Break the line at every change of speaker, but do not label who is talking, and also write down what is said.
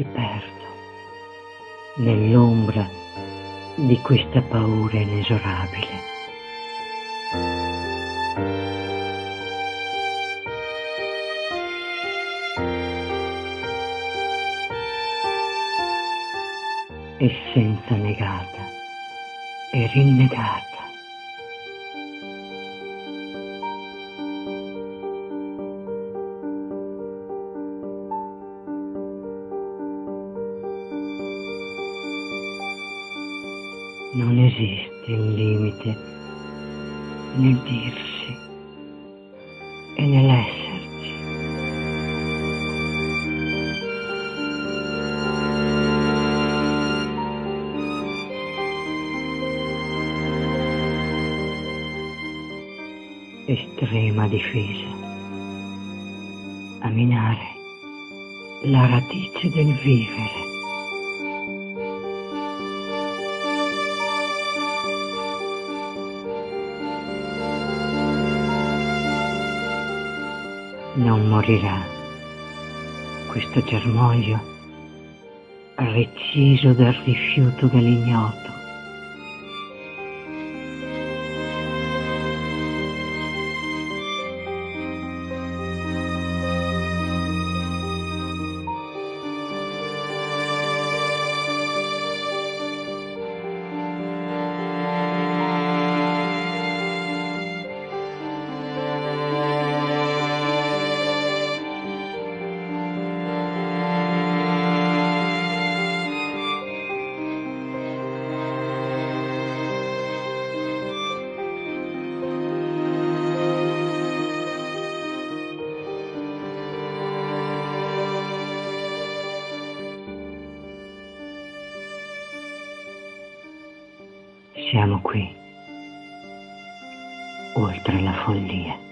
ci perdo nell'ombra di questa paura inesorabile. Essenza negata e rinnegata. Non esiste un limite nel dirsi e nell'esserci. Estrema difesa a minare la radice del vivere. Non morirà questo germoglio reciso dal rifiuto dell'ignoto. Siamo qui, oltre la follia.